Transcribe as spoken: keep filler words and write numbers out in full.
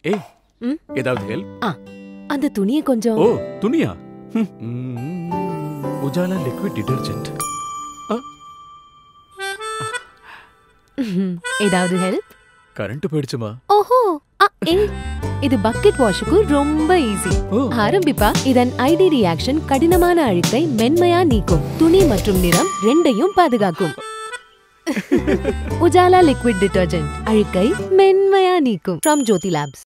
ஏய் ஏதாவது ஹெல்ப்? ஆ அந்த துணியை கொஞ்சம். ஓ துணியா? Ujala liquid detergent. ஏதாவது ஹெல்ப்? கரண்ட் போயிடுச்சுமா? ஓஹோ ஏ இது பக்கெட் வாஷுக்கு ரொம்ப ஈஸி. ஆரம்பிப்பா. இதன் ஐடி ரியாக்ஷன் கடினமான அழுக்கை மென்மையா நீக்கும். துணி மற்றும் நிறம் ரெண்டையும் பாதுகாக்கும். உஜாலா லிக்விட் டிடர்ஜென்ட் அழுக்கை மென்மையா நீக்கும். From Jyothy labs.